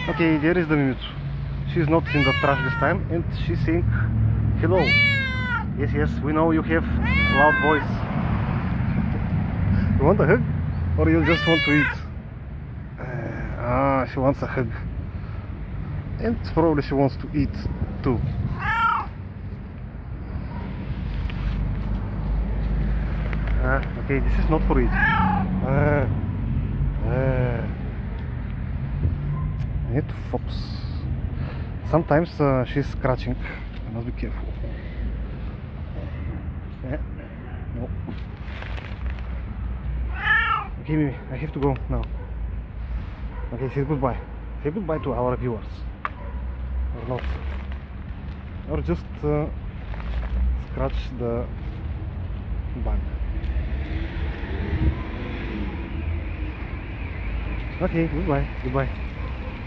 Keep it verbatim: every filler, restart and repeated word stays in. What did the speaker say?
Okay, there is the Mimut. She's not in the trash this time, and she's saying hello. Yes, yes, we know you have loud voice. You want a hug? Or you just want to eat? Uh, ah, she wants a hug. And probably she wants to eat too. Ah, okay, this is not for it. Ah, ah. I need to focus. Sometimes uh, she's scratching. I must be careful. Yeah. No. Okay, Mimi, I have to go now. Okay, say goodbye. Say goodbye to our viewers. Or not. Or just uh, scratch the bug. Okay, goodbye. Goodbye.